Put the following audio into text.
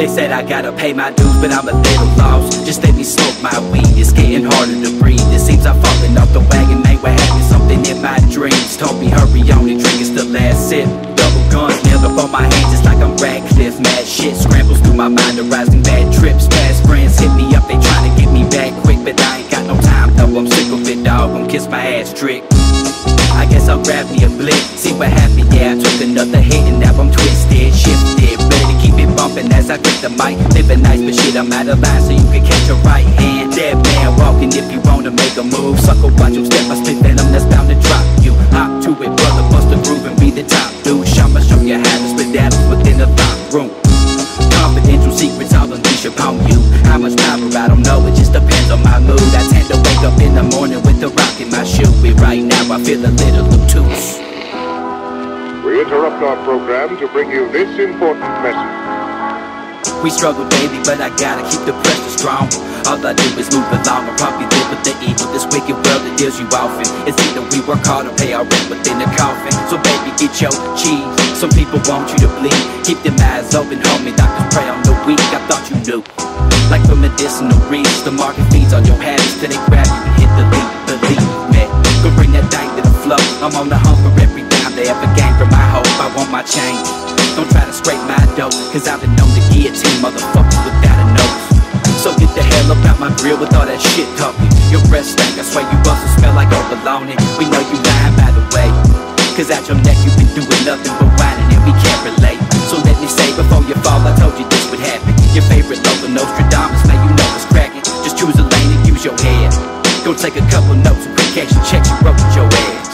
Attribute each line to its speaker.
Speaker 1: They said I gotta pay my dues, but I'm a little lost. Just let me smoke my weed, it's getting harder to breathe. It seems I'm falling off the wagon, man, we're having something in my dreams. Told me hurry on and drink, it's the last sip. Double guns nailed up on my hands, it's like I'm Radcliffe. Mad shit scrambles through my mind, arising bad trips. Past friends hit me up, they trying to get me back quick, but I ain't got no time though, I'm sick of it, dog, gon' kiss my ass trick. I guess I'll grab me a blick, see what happened, yeah, I took another hit and now I'm twisted, shifted, ready to keep it bumping as I grip the mic. Living nice, but shit, I'm out of line, so you can catch a right hand. Dead man walking if you wanna make a move. Sucker, watch him step, I spit venom that's bound to drop you. Hop to it, brother, bust the groove and be the top dude. I'ma show you how to split atoms within a locked room. Confidential secrets I'll unleash upon you. How much power, I don't know, it just depends on my mood. I tend to wake up in the morning with a rock in my shoe, but right now I feel a little obtuse.
Speaker 2: We interrupt our program to bring you this important message.
Speaker 1: We struggle daily, but I gotta keep the pressure strong. All I do is move along, I probably live with the evil. This wicked world that deals you often. It's either we work hard or pay our rent within the coffin. So baby, get your cheese. Some people want you to bleed. Keep them eyes open, homie, doctors pray on the weak. I thought you knew. Like for medicinal reasons, the market feeds on your habits till they grab you and hit the lead. Believe me, go bring that thing to the flow. I'm on the hunt for every dime they ever gained from my hope. I want my change. Don't try to scrape my dough, cause I've been known to guillotine motherfuckers without a nose. So get the hell up out my grill with all that shit talking. Your breath stank, I swear you bustin' smell like overloading. We know you lying by the way, cause out your neck you've been doing nothing but whining and we can't relate. So let me say before you fall, I told you this would happen. Your favorite local Nostradamus, man, you know it's cracking. Just choose a lane and use your head. Go take a couple notes and quick cash and checks you wrote with your head.